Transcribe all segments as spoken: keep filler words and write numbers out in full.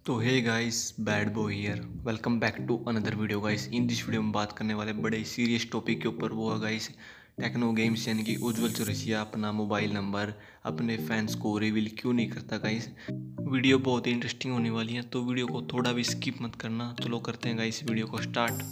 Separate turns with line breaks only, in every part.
तो hey guys, bad boy here. Welcome back to another video guys. In this video में बात करने वाले बड़े सीरियस टॉपिक के ऊपर, वो है गाइस टेक्नो गेम्स, यानी कि उज्जवल चौरसिया अपना मोबाइल नंबर अपने फैंस को रिवील क्यों नहीं करता गाइस। वीडियो बहुत ही इंटरेस्टिंग होने वाली है, तो वीडियो को थोड़ा भी स्किप मत करना। चलो करते हैं गाइस वीडियो को स्टार्ट।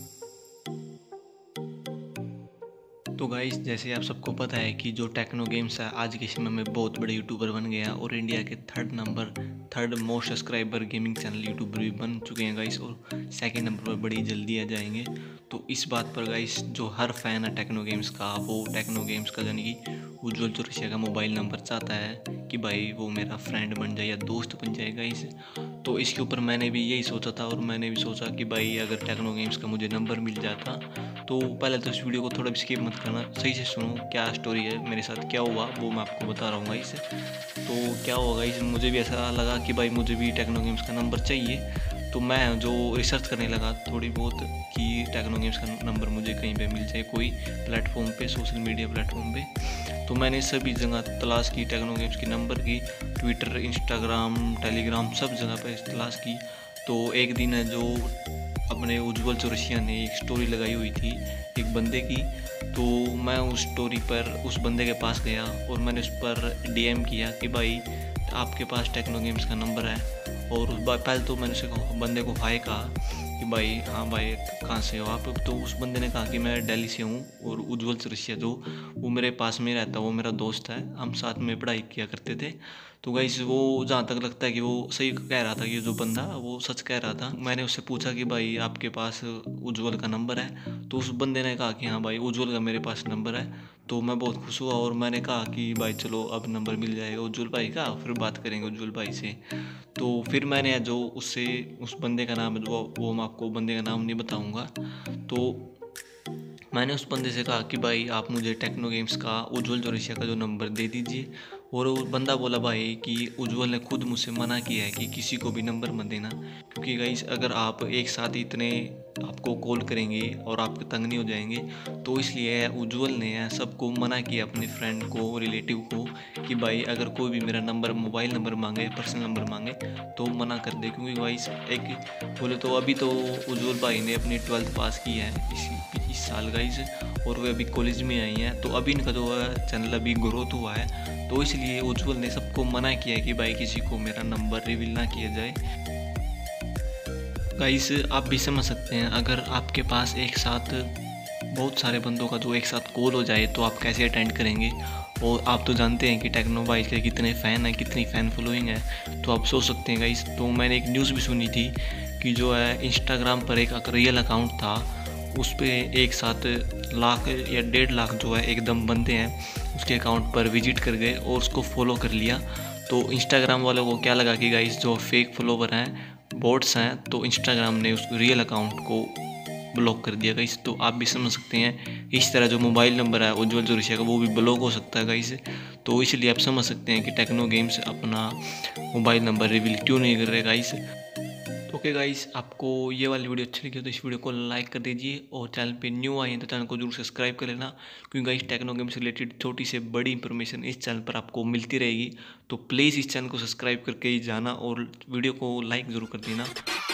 तो गाइस, जैसे आप सबको पता है कि जो टेक्नो गेम्स है आज के समय में बहुत बड़े यूट्यूबर बन गए हैं और इंडिया के third number third most subscriber gaming channel YouTuber भी बन चुके हैं गाइस, और सेकंड नंबर पर बड़ी जल्दी आ जाएंगे। तो इस बात पर गाइस, जो हर फैन है टेक्नो गेम्स का, वो टेक्नो गेम्स का यानी कि उज्जवल चौरसिया का मोबाइल नंबर चाहता है कि भाई वो मेरा फ्रेंड बन जाए या दोस्त बन जाए गाइस। तो इसके ऊपर मैंने भी यही सोचा था, और मैंने भी सोचा कि भाई अगर टेक्नो गेम्स का मुझे नंबर मिल जाता। तो पहले तो इस वीडियो को थोड़ा भी स्किप मत करना, सही से सुनो क्या स्टोरी है, मेरे साथ क्या हुआ वो मैं आपको बता रहा हूँ गाइस। तो क्या होगा गाइस, मुझे भी ऐसा लगा कि भाई मुझे भी टेक्नो गेम्स का नंबर चाहिए। तो मैं जो रिसर्च करने लगा थोड़ी बहुत कि टेक्नो गेम्स का नंबर मुझे कहीं पे मिल जाए, कोई प्लेटफॉर्म पे, सोशल मीडिया प्लेटफॉर्म पे। तो मैंने सभी जगह तलाश की टेक्नो गेम्स के नंबर की, ट्विटर, इंस्टाग्राम, टेलीग्राम, सब जगह पे तलाश की। तो एक दिन है जो अपने उज्जवल चौरसिया ने एक स्टोरी लगाई हुई थी एक बंदे की। तो मैं उस स्टोरी पर उस बंदे के पास गया और मैंने उस पर डीएम किया कि भाई आपके पास टेक्नो गेम्स का नंबर है। और उस बार पहले तो मैंने उसे बंदे को हाय कहा कि भाई हाँ भाई कहाँ से हो आप। तो उस बंदे ने कहा कि मैं दिल्ली से हूँ, और उज्जवल चौरसिया जो वो मेरे पास में रहता है, वो मेरा दोस्त है, हम साथ में पढ़ाई किया करते थे। तो गाइस, वो जहाँ तक लगता है कि वो सही कह रहा था, कि जो बंदा वो सच कह रहा था। मैंने उससे पूछा कि भाई आपके पास उज्जवल का नंबर है? तो उस बंदे ने कहा कि हाँ भाई उज्जवल का मेरे पास नंबर है। तो मैं बहुत खुश हुआ और मैंने कहा कि भाई चलो अब नंबर मिल जाएगा उज्जवल भाई का, फिर बात करेंगे उज्जवल भाई से। तो फिर मैंने जो उससे उस बंदे का नाम है, जो वो मैं आपको बंदे का नाम नहीं बताऊंगा। तो मैंने उस बंदे से कहा कि भाई आप मुझे टेक्नो गेम्स का उज्जवल चौरसिया का जो नंबर दे दीजिए। और वो बंदा बोला भाई कि उज्जवल ने खुद मुझसे मना किया है कि किसी को भी नंबर मत देना, क्योंकि गाइस अगर आप एक साथ इतने आपको कॉल करेंगे और आप तंग नहीं हो जाएंगे। तो इसलिए उज्जवल ने सबको मना किया, अपने फ्रेंड को, रिलेटिव को, कि भाई अगर कोई भी मेरा नंबर, मोबाइल नंबर मांगे, पर्सनल नंबर मांगे तो मना कर दे। क्योंकि गाइस एक बोले तो अभी तो उज्जवल भाई ने अपनी ट्वेल्थ पास की है इस इस साल गाइस, और वे अभी कॉलेज में आई हैं। तो अभी इनका जो है चैनल अभी ग्रोथ हुआ है, तो इसलिए उज्जवल ने सबको मना किया है कि भाई किसी को मेरा नंबर रिवील ना किया जाए। गाइस आप भी समझ सकते हैं, अगर आपके पास एक साथ बहुत सारे बंदों का जो एक साथ कॉल हो जाए तो आप कैसे अटेंड करेंगे। और आप तो जानते हैं कि टेक्नो भाई के कितने फ़ैन हैं, कितनी फ़ैन फॉलोइंग है, तो आप सोच सकते हैं गाइस। तो मैंने एक न्यूज़ भी सुनी थी कि जो है इंस्टाग्राम पर एक रियल अकाउंट था, उस पर एक साथ लाख या डेढ़ लाख जो है एकदम बंदे हैं उसके अकाउंट पर विजिट कर गए और उसको फॉलो कर लिया। तो इंस्टाग्राम वालों को क्या लगा कि गाइस जो फेक फॉलोवर हैं, बोट्स हैं, तो इंस्टाग्राम ने उस रियल अकाउंट को ब्लॉक कर दिया गाइस। तो आप भी समझ सकते हैं इस तरह जो मोबाइल नंबर है उज्जवल चौरसिया का, वो भी ब्लॉक हो सकता है गाइस। तो इसलिए आप समझ सकते हैं कि टेक्नो गेम्स अपना मोबाइल नंबर रिवील क्यों नहीं कर रहे गाइस। तो ओके गाइस, आपको ये वाली वीडियो अच्छी लगी तो इस वीडियो को लाइक कर दीजिए, और चैनल पे न्यू आए हैं तो चैनल को जरूर सब्सक्राइब कर लेना, क्योंकि गाइस टेक्नो गेम से रिलेटेड छोटी से बड़ी इंफॉर्मेशन इस चैनल पर आपको मिलती रहेगी। तो प्लीज़ इस चैनल को सब्सक्राइब करके ही जाना और वीडियो को लाइक ज़रूर कर देना।